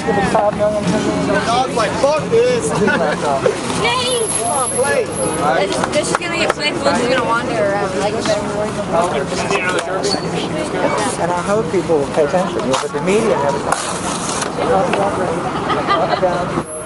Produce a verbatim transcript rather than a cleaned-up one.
Give us five million, ten million dollars. I was like, fuck this. Yay! Come on, play. They're just gonna get playful and just gonna wander around. Like, and I hope people will pay attention, but the media never comes.